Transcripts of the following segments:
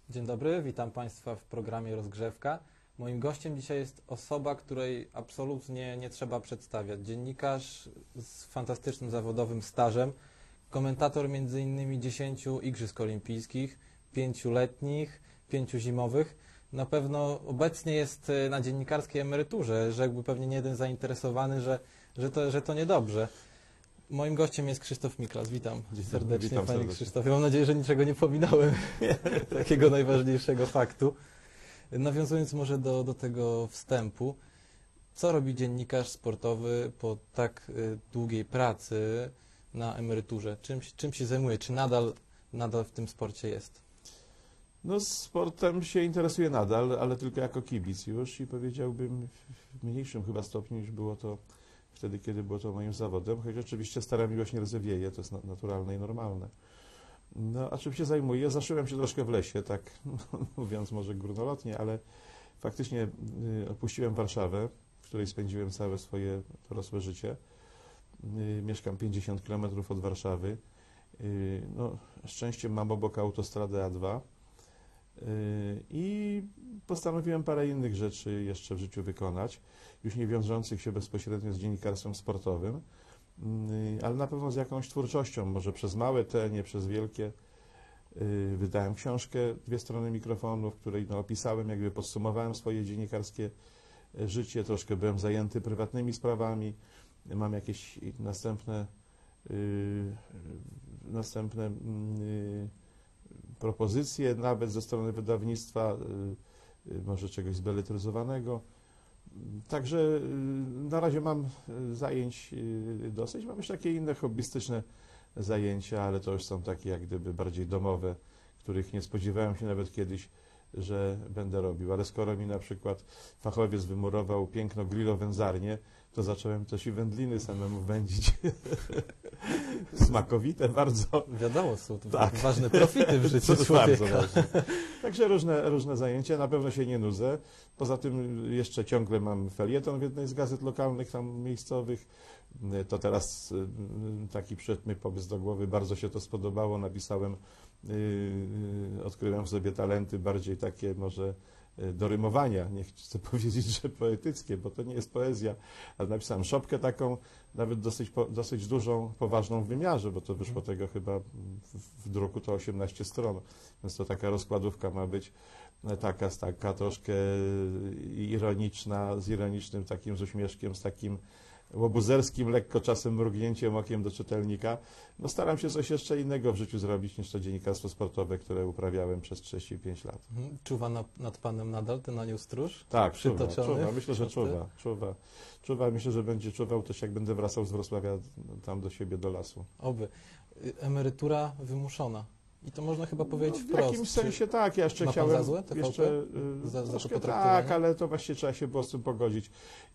Dzień dobry, witam Państwa w programie Rozgrzewka. Moim gościem dzisiaj jest osoba, której absolutnie nie trzeba przedstawiać. Dziennikarz z fantastycznym zawodowym stażem, komentator m.in. 10 Igrzysk Olimpijskich, 5 letnich, 5 zimowych. Na pewno obecnie jest na dziennikarskiej emeryturze, rzekłby pewnie nie jeden zainteresowany, że to niedobrze. Moim gościem jest Krzysztof Miklas. Witam serdecznie, witam Panie serdecznie. Krzysztofie. Mam nadzieję, że niczego nie pominąłem, takiego najważniejszego faktu. Nawiązując może do tego wstępu, co robi dziennikarz sportowy po tak długiej pracy na emeryturze? Czym się zajmuje? Czy nadal w tym sporcie jest? No, sportem się interesuję nadal, ale tylko jako kibic już i powiedziałbym w mniejszym chyba stopniu niż było to wtedy, kiedy było to moim zawodem, choć oczywiście stara miłość nie rozewieje, to jest naturalne i normalne. No, a czym się zajmuję? Zaszyłem się troszkę w lesie, tak mówiąc może górnolotnie, ale faktycznie opuściłem Warszawę, w której spędziłem całe swoje dorosłe życie. Mieszkam 50 km od Warszawy. No, szczęściem mam obok autostradę A2 i postanowiłem parę innych rzeczy jeszcze w życiu wykonać, już nie wiążących się bezpośrednio z dziennikarstwem sportowym, ale na pewno z jakąś twórczością, może przez małe T, nie przez wielkie. Wydałem książkę Dwie strony mikrofonu, w której opisałem, jakby podsumowałem swoje dziennikarskie życie, troszkę byłem zajęty prywatnymi sprawami, mam jakieś następne propozycje, nawet ze strony wydawnictwa, może czegoś zbeletryzowanego. Także na razie mam zajęć dosyć. Mam już takie inne hobbystyczne zajęcia, ale to już są takie jak gdyby bardziej domowe, których nie spodziewałem się nawet kiedyś, że będę robił. Ale skoro mi na przykład fachowiec wymurował piękno grillowędzarnię, to zacząłem też i wędliny samemu wędzić. Smakowite bardzo. Wiadomo, są to Tak. ważne profity w życiu To człowieka. bardzo ważne. Także różne zajęcia, na pewno się nie nudzę. Poza tym jeszcze ciągle mam felieton w jednej z gazet lokalnych, tam miejscowych. To teraz taki przyszedł mi pomysł do głowy, bardzo się to spodobało, napisałem, odkryłem w sobie talenty bardziej takie może do rymowania, nie chcę powiedzieć, że poetyckie, bo to nie jest poezja, ale napisałem szopkę taką, nawet dosyć dużą, poważną w wymiarze, bo to wyszło tego chyba w druku to 18 stron, więc to taka rozkładówka ma być, taka troszkę ironiczna, z ironicznym takim, z uśmieszkiem, z takim łobuzerskim, lekko czasem mrugnięciem okiem do czytelnika. No staram się coś jeszcze innego w życiu zrobić niż to dziennikarstwo sportowe, które uprawiałem przez 35 lat. Czuwa nad Panem nadal ten anioł stróż? Tak, Przytoczony czuwa. Myślę, że w książce? czuwa. Myślę, że będzie czuwał też, jak będę wracał z Wrocławia tam do siebie, do lasu. Oby. Emerytura wymuszona. I to można chyba powiedzieć W wprost. jakimś sensie tak, ja jeszcze ma pan chciałem... za złe TVP? Jeszcze, Za to troszkę potraktowanie? tak, ale to właśnie trzeba się było z tym pogodzić.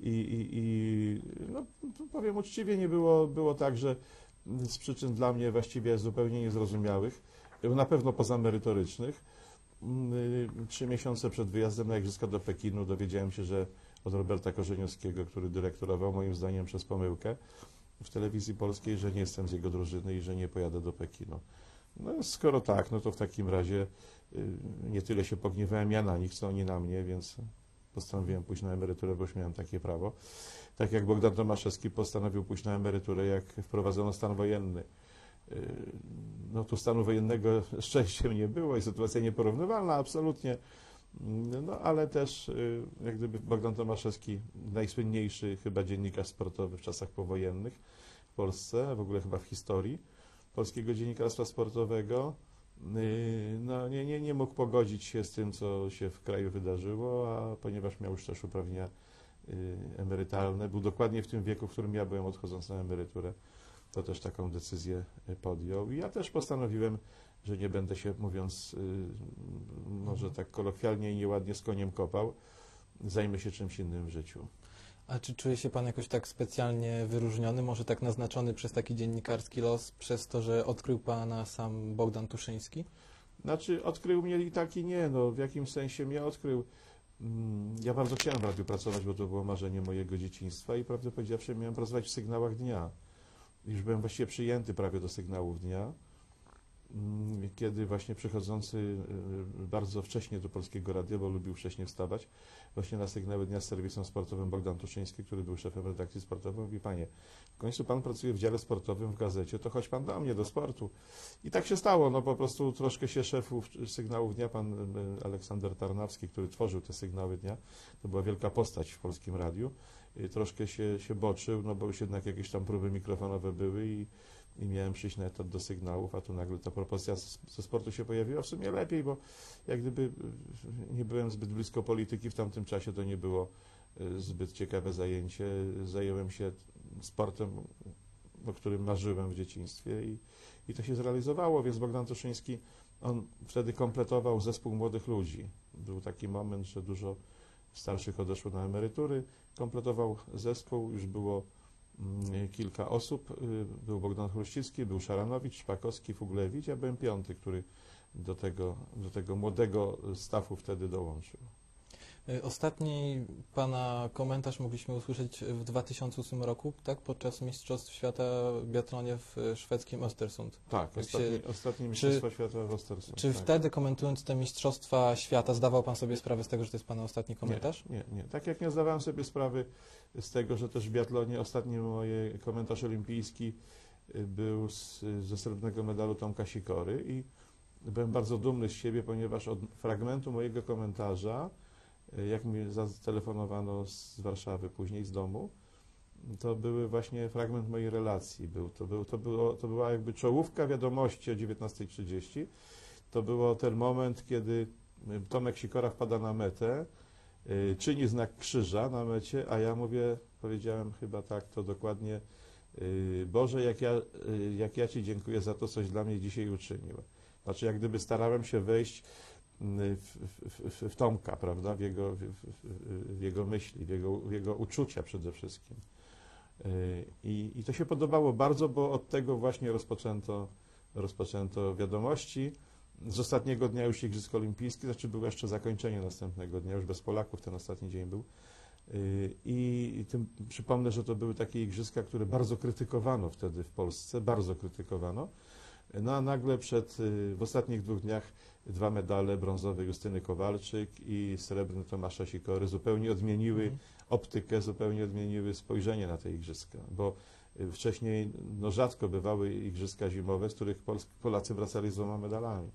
No, powiem uczciwie, nie było tak, że z przyczyn dla mnie właściwie zupełnie niezrozumiałych, na pewno pozamerytorycznych. 3 miesiące przed wyjazdem na Igrzyska do Pekinu dowiedziałem się, że od Roberta Korzeniowskiego, który dyrektorował moim zdaniem przez pomyłkę w telewizji polskiej, że nie jestem z jego drużyny i że nie pojadę do Pekinu. No skoro tak, no to w takim razie nie tyle się pogniewałem ja na nich, co oni na mnie, więc postanowiłem pójść na emeryturę, bo już miałem takie prawo. Tak jak Bogdan Tomaszewski postanowił pójść na emeryturę, jak wprowadzono stan wojenny. No tu stanu wojennego szczęściem nie było i sytuacja nieporównywalna, absolutnie. No ale też jak gdyby Bogdan Tomaszewski, najsłynniejszy chyba dziennikarz sportowy w czasach powojennych w Polsce, w ogóle chyba w historii polskiego dziennikarstwa sportowego, no nie mógł pogodzić się z tym, co się w kraju wydarzyło, a ponieważ miał już też uprawnienia emerytalne, był dokładnie w tym wieku, w którym ja byłem odchodząc na emeryturę, to też taką decyzję podjął. I ja też postanowiłem, że nie będę się, mówiąc może tak kolokwialnie i nieładnie, z koniem kopał, zajmę się czymś innym w życiu. A czy czuje się Pan jakoś tak specjalnie wyróżniony, może tak naznaczony przez taki dziennikarski los, przez to, że odkrył Pana sam Bogdan Tuszyński? Znaczy, odkrył mnie i tak i nie, no w jakimś sensie mnie odkrył. Ja bardzo chciałem w radiu pracować, bo to było marzenie mojego dzieciństwa i prawdę powiedziawszy miałem pracować w sygnałach dnia. Już byłem właściwie przyjęty prawie do sygnałów dnia. kiedy właśnie przychodzący bardzo wcześnie do Polskiego Radia, bo lubił wcześniej wstawać, właśnie na sygnały dnia z serwisem sportowym Bogdan Tuszyński, który był szefem redakcji sportowej, mówi: panie, w końcu pan pracuje w dziale sportowym w gazecie, to chodź pan do mnie, do sportu. I tak się stało, no po prostu troszkę się szefów sygnałów dnia, pan Aleksander Tarnawski, który tworzył te sygnały dnia, to była wielka postać w Polskim Radiu, troszkę się boczył, no bo już jednak jakieś tam próby mikrofonowe były i miałem przyjść na etat do sygnałów, a tu nagle ta propozycja ze sportu się pojawiła. W sumie lepiej, bo jak gdyby nie byłem zbyt blisko polityki w tamtym czasie, to nie było zbyt ciekawe zajęcie. Zająłem się sportem, o którym marzyłem w dzieciństwie i to się zrealizowało, więc Bogdan Tuszyński, on wtedy kompletował zespół młodych ludzi. Był taki moment, że dużo starszych odeszło na emerytury, kompletował zespół, już było kilka osób. Był Bogdan Chruścicki, był Szaranowicz, Szpakowski, Fuglewicz, ja byłem piąty, który do tego młodego staffu wtedy dołączył. Ostatni pana komentarz mogliśmy usłyszeć w 2008 roku, tak? Podczas Mistrzostw Świata w biatlonie w szwedzkim Östersund. Tak, ostatnie Mistrzostwa Świata w Östersund. Czy tak. wtedy, komentując te Mistrzostwa Świata, zdawał pan sobie sprawę z tego, że to jest pana ostatni komentarz? Nie. Tak jak nie zdawałem sobie sprawy z tego, że też w biatlonie ostatni mój komentarz olimpijski był ze srebrnego medalu Tomka Sikory i byłem bardzo dumny z siebie, ponieważ od fragmentu mojego komentarza, jak mi zatelefonowano z Warszawy, później z domu, to były właśnie fragment mojej relacji. To była jakby czołówka wiadomości o 19:30. To był ten moment, kiedy Tomek Sikora wpada na metę, czyni znak krzyża na mecie, a ja powiedziałem chyba tak, to dokładnie: Boże, jak ja Ci dziękuję za to, coś dla mnie dzisiaj uczynił. Znaczy, jak gdyby starałem się wejść w Tomka, prawda, w jego myśli, w jego uczucia przede wszystkim. I to się podobało bardzo, bo od tego właśnie rozpoczęto wiadomości. Z ostatniego dnia już Igrzysk Olimpijskich, znaczy było jeszcze zakończenie następnego dnia, już bez Polaków ten ostatni dzień był. I tym przypomnę, że to były takie igrzyska, które bardzo krytykowano wtedy w Polsce, bardzo krytykowano. No a nagle w ostatnich 2 dniach 2 medale brązowe Justyny Kowalczyk i srebrny Tomasza Sikory zupełnie odmieniły optykę, zupełnie odmieniły spojrzenie na te igrzyska, bo wcześniej rzadko bywały igrzyska zimowe, z których Polacy wracali z 2 medalami.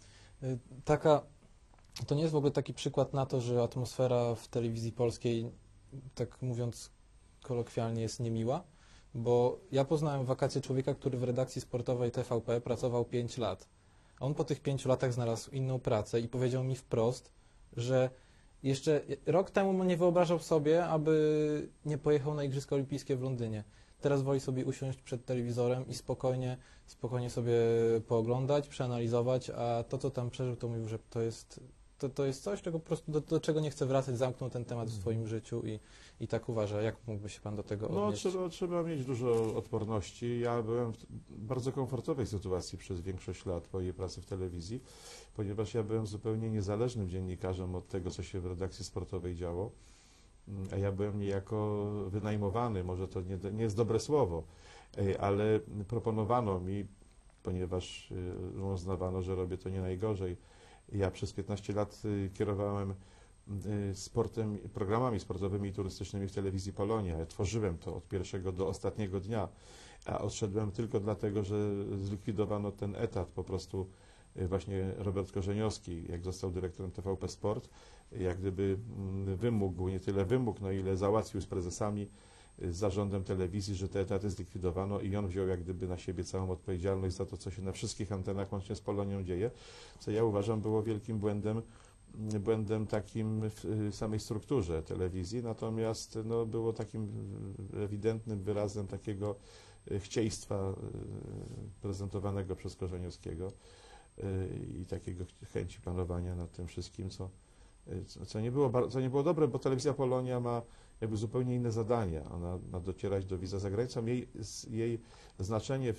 To nie jest w ogóle taki przykład na to, że atmosfera w telewizji polskiej, tak mówiąc kolokwialnie, jest niemiła? Bo ja poznałem w wakacje człowieka, który w redakcji sportowej TVP pracował 5 lat. On po tych 5 latach znalazł inną pracę i powiedział mi wprost, że jeszcze rok temu nie wyobrażał sobie, aby nie pojechał na Igrzyska Olimpijskie w Londynie. Teraz woli sobie usiąść przed telewizorem i spokojnie sobie pooglądać, przeanalizować, a to, co tam przeżył, to mówił, że to jest coś, czego po prostu do czego nie chce wracać, zamknął ten temat w swoim życiu i tak uważa. Jak mógłby się pan do tego odnieść? Trzeba mieć dużo odporności. Ja byłem w bardzo komfortowej sytuacji przez większość lat mojej pracy w telewizji, ponieważ ja byłem zupełnie niezależnym dziennikarzem od tego, co się w redakcji sportowej działo, a ja byłem niejako wynajmowany, może to nie jest dobre słowo, ale proponowano mi, ponieważ uznawano, że robię to nie najgorzej. Ja przez 15 lat kierowałem sportem, programami sportowymi i turystycznymi w telewizji Polonia. Ja tworzyłem to od pierwszego do ostatniego dnia, a odszedłem tylko dlatego, że zlikwidowano ten etat. Po prostu właśnie Robert Korzeniowski, jak został dyrektorem TVP Sport, jak gdyby wymógł, nie tyle wymógł, no ile załatwił z prezesami, z zarządem telewizji, że te etaty zlikwidowano i on wziął jak gdyby na siebie całą odpowiedzialność za to, co się na wszystkich antenach łącznie z Polonią dzieje, co ja uważam było wielkim błędem takim w samej strukturze telewizji, natomiast było takim ewidentnym wyrazem takiego chcieństwa prezentowanego przez Korzeniowskiego i takiego chęci panowania nad tym wszystkim, co nie było dobre, bo telewizja Polonia ma jakby zupełnie inne zadania. Ona ma docierać do widza za granicą. Jej znaczenie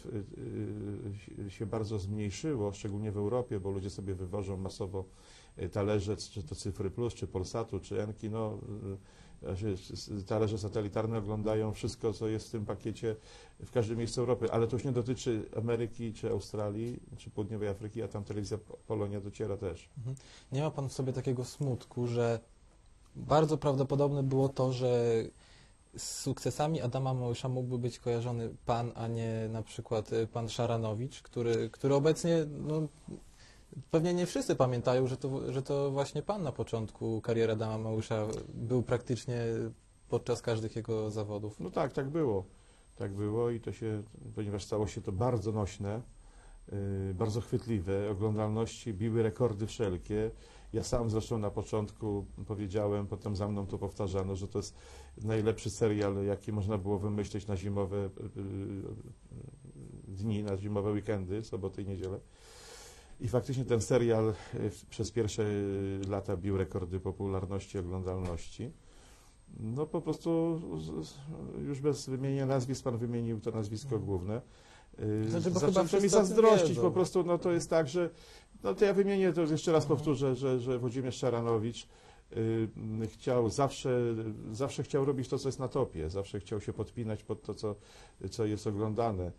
się bardzo zmniejszyło, szczególnie w Europie, bo ludzie sobie wywożą masowo talerze, czy to Cyfry Plus, czy Polsatu, czy Enki. talerze satelitarne oglądają wszystko, co jest w tym pakiecie w każdym miejscu Europy, ale to już nie dotyczy Ameryki, czy Australii, czy Południowej Afryki, a tam telewizja Polonia dociera też. Nie ma pan w sobie takiego smutku, że bardzo prawdopodobne było to, że z sukcesami Adama Małysza mógłby być kojarzony pan, a nie na przykład pan Szaranowicz, który obecnie, no, pewnie nie wszyscy pamiętają, że to właśnie pan na początku kariery Adama Małysza był praktycznie podczas każdych jego zawodów. No tak, tak było. Tak było i to się, ponieważ stało się to bardzo nośne, bardzo chwytliwe, oglądalności biły rekordy wszelkie. Ja sam zresztą na początku powiedziałem, potem za mną to powtarzano, że to jest najlepszy serial, jaki można było wymyślić na zimowe dni, na zimowe weekendy, soboty i niedzielę. I faktycznie ten serial przez pierwsze lata bił rekordy popularności, oglądalności. No po prostu już bez wymienienia nazwisk, pan wymienił to nazwisko główne. Znaczy, bo Zacząłem chyba mi wszyscy o tym zazdrościć, wiedzą. po prostu no to jest tak, że no to ja wymienię, to jeszcze raz powtórzę, że Włodzimierz Szaranowicz chciał zawsze chciał robić to, co jest na topie, zawsze chciał się podpinać pod to, co jest oglądane.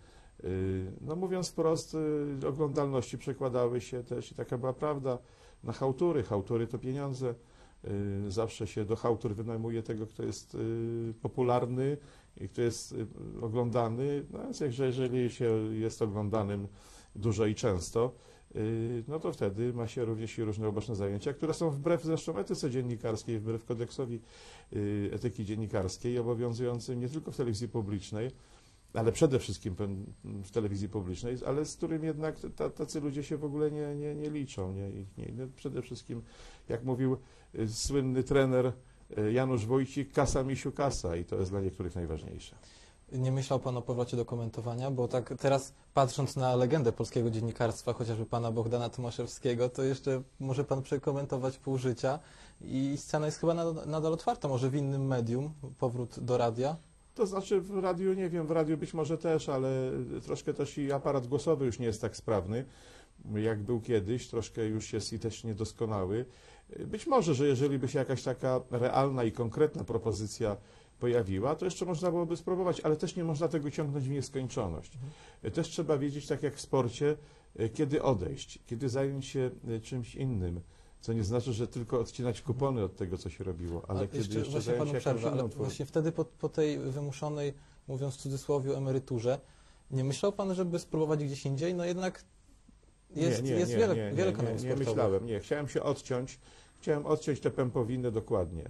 No mówiąc wprost, oglądalności przekładały się też, i taka była prawda, na chałtury. Chałtury to pieniądze. Zawsze się do chałtur wynajmuje tego, kto jest popularny i kto jest oglądany. No więc jeżeli się jest oglądanym dużo i często, no to wtedy ma się również i różne uboczne zajęcia, które są wbrew zresztą etyce dziennikarskiej, wbrew kodeksowi etyki dziennikarskiej obowiązującym nie tylko w telewizji publicznej, ale przede wszystkim w telewizji publicznej, ale z którym jednak tacy ludzie się w ogóle nie liczą. Przede wszystkim, jak mówił słynny trener Janusz Wójcik, kasa misiu kasa, i to jest dla niektórych najważniejsze. Nie myślał pan o powrocie do komentowania? Bo tak teraz patrząc na legendę polskiego dziennikarstwa, chociażby pana Bohdana Tomaszewskiego, to jeszcze może pan przekomentować pół życia i scena jest chyba nadal otwarta, może w innym medium, powrót do radia? To znaczy w radiu, nie wiem, w radiu być może też, ale troszkę też i aparat głosowy już nie jest tak sprawny, jak był kiedyś, troszkę już jest i też niedoskonały. Być może, że jeżeli by się jakaś taka realna i konkretna propozycja pojawiła, to jeszcze można byłoby spróbować, ale też nie można tego ciągnąć w nieskończoność. Też trzeba wiedzieć, tak jak w sporcie, kiedy odejść, kiedy zająć się czymś innym, co nie znaczy, że tylko odcinać kupony od tego, co się robiło, ale kiedy jeszcze zająć się jakąś ale inną właśnie wtedy po tej wymuszonej, mówiąc w cudzysłowie, emeryturze, nie myślał pan, żeby spróbować gdzieś indziej? No jednak jest wiele kanałów sportowych. Nie myślałem, nie. Chciałem odciąć te pępowiny dokładnie.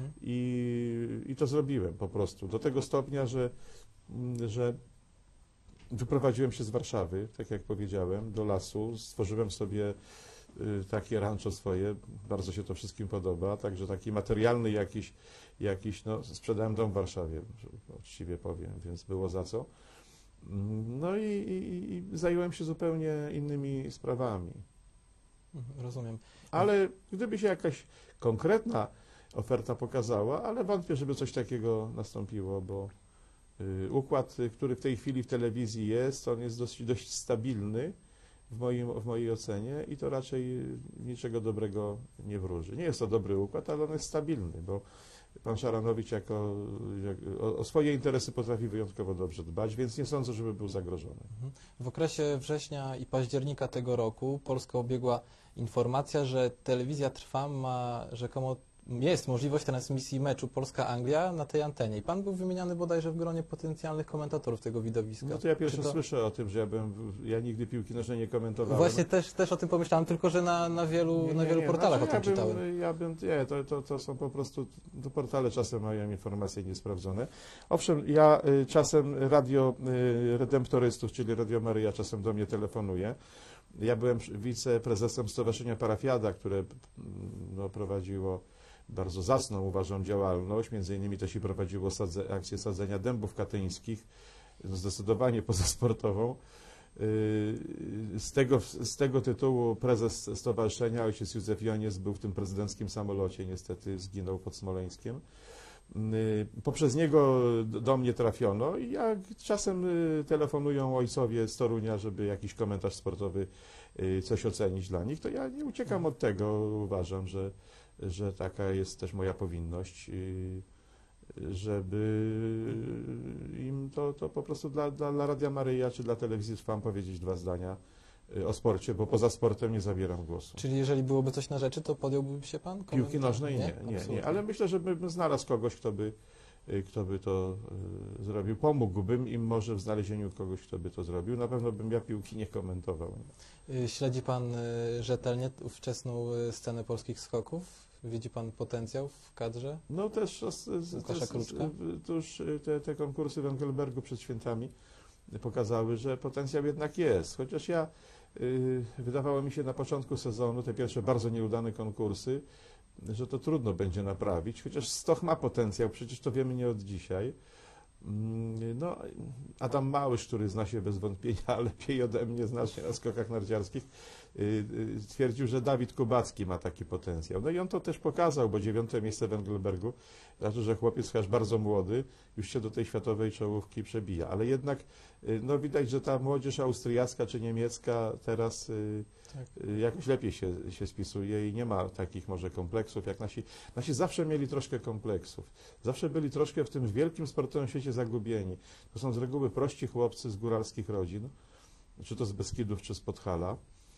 I to zrobiłem po prostu. Do tego stopnia, że wyprowadziłem się z Warszawy, tak jak powiedziałem, do lasu, stworzyłem sobie takie rancho swoje, bardzo się to wszystkim podoba, także taki materialny jakiś no, sprzedałem dom w Warszawie, uczciwie powiem, więc było za co. No i zająłem się zupełnie innymi sprawami. Rozumiem. Ale gdyby się jakaś konkretna oferta pokazała, ale wątpię, żeby coś takiego nastąpiło, bo układ, który w tej chwili w telewizji jest, on jest dość stabilny w mojej ocenie i to raczej niczego dobrego nie wróży. Nie jest to dobry układ, ale on jest stabilny, bo pan Szaranowicz o swoje interesy potrafi wyjątkowo dobrze dbać, więc nie sądzę, żeby był zagrożony. W okresie września i października tego roku Polskę obiegła informacja, że telewizja Trwam ma rzekomo jest możliwość transmisji meczu Polska-Anglia na tej antenie. I pan był wymieniany bodajże w gronie potencjalnych komentatorów tego widowiska. No to ja pierwszy słyszę o tym, że ja nigdy piłki nożnej nie komentowałem. Właśnie też o tym pomyślałem, tylko że na wielu portalach znaczy, o tym czytałem. To są po prostu, to portale czasem mają informacje niesprawdzone. Owszem, ja czasem radio redemptorystów, czyli Radio Maryja czasem do mnie telefonuje. Ja byłem wiceprezesem Stowarzyszenia Parafiada, które prowadziło bardzo zacną, uważam, działalność. Między innymi też i prowadziło akcję sadzenia dębów katyńskich, zdecydowanie pozasportową. Z tego tytułu prezes stowarzyszenia, ojciec Józef Joniec, był w tym prezydenckim samolocie, niestety zginął pod Smoleńskiem. Poprzez niego do mnie trafiono i jak czasem telefonują ojcowie z Torunia, żeby jakiś komentarz sportowy coś ocenić dla nich, to ja nie uciekam od tego. Uważam, że taka jest też moja powinność. żeby im to po prostu dla Radia Maryja czy dla Telewizji Trwam powiedzieć dwa zdania o sporcie, bo poza sportem nie zabieram głosu. Czyli jeżeli byłoby coś na rzeczy, to podjąłby się pan komentarz? Piłki nożnej nie, Absolutnie. ale myślę, że bym znalazł kogoś, kto by to zrobił. Pomógłbym im może w znalezieniu kogoś, kto by to zrobił. Na pewno bym ja piłki nie komentował. Śledzi pan rzetelnie ówczesną scenę polskich skoków? Widzi pan potencjał w kadrze? No też Łukasza Kruczka? tuż te konkursy w Engelbergu przed świętami pokazały, że potencjał jednak jest. Chociaż wydawało mi się na początku sezonu, te pierwsze bardzo nieudane konkursy, że to trudno będzie naprawić, chociaż Stoch ma potencjał, przecież to wiemy nie od dzisiaj. No, Adam Małysz, który zna się bez wątpienia lepiej ode mnie, zna się na skokach narciarskich, twierdził, że Dawid Kubacki ma taki potencjał. No i on to też pokazał, bo 9. miejsce w Engelbergu, znaczy, że chłopiec chociaż bardzo młody, już się do tej światowej czołówki przebija. Ale jednak no, widać, że ta młodzież austriacka czy niemiecka teraz jakoś lepiej się spisuje i nie ma takich może kompleksów jak nasi. Nasi zawsze mieli troszkę kompleksów. Zawsze byli troszkę w tym wielkim sportowym świecie zagubieni. To są z reguły prości chłopcy z góralskich rodzin, czy to z Beskidów, czy z Podhala.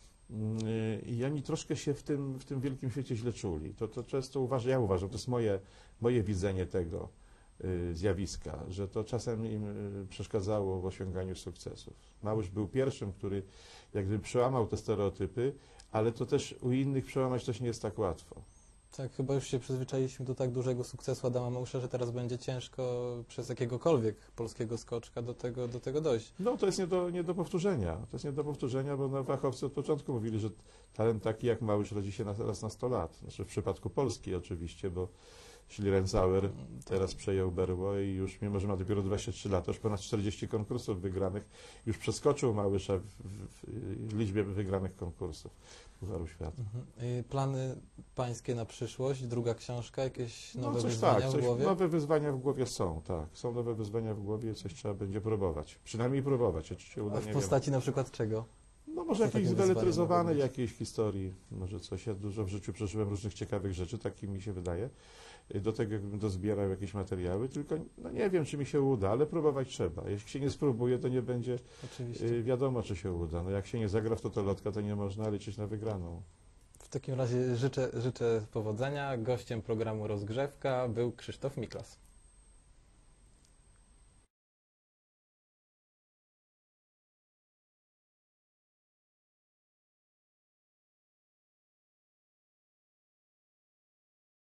I oni troszkę się w tym wielkim świecie źle czuli. To często ja uważam, to jest moje widzenie tego zjawiska, że to czasem im przeszkadzało w osiąganiu sukcesów. Małysz był pierwszym, który jakby przełamał te stereotypy, ale to też u innych przełamać też nie jest tak łatwo. Tak, chyba już się przyzwyczailiśmy do tak dużego sukcesu Adama Małysza, że teraz będzie ciężko przez jakiegokolwiek polskiego skoczka do tego dojść. No to jest nie do powtórzenia. To jest nie do powtórzenia, bo fachowcy od początku mówili, że talent taki jak Małysz rodzi się raz na 100 lat. Znaczy w przypadku Polski oczywiście, bo Schlierenzauer teraz przejął berło i już, mimo że ma dopiero 23 lata, już ponad 40 konkursów wygranych, już przeskoczył Małysza w liczbie wygranych konkursów Pucharu Świata. Plany pańskie na przyszłość? Druga książka? Jakieś nowe coś wyzwania w głowie? Nowe wyzwania w głowie są, tak. Są nowe wyzwania w głowie i coś trzeba będzie próbować. Przynajmniej próbować, czy się uda, A w postaci na przykład czego? No może Co jakiejś takim zbeletryzowanej wyzwaniem jakiejś historii, może coś. Ja dużo w życiu przeżyłem różnych ciekawych rzeczy, tak mi się wydaje. Do tego jakbym dozbierał jakieś materiały, tylko no nie wiem, czy mi się uda, ale próbować trzeba. Jeśli się nie spróbuje, to nie będzie Oczywiście. wiadomo, czy się uda. No jak się nie zagra w totolotka, to nie można liczyć na wygraną. W takim razie życzę powodzenia. Gościem programu Rozgrzewka był Krzysztof Miklas.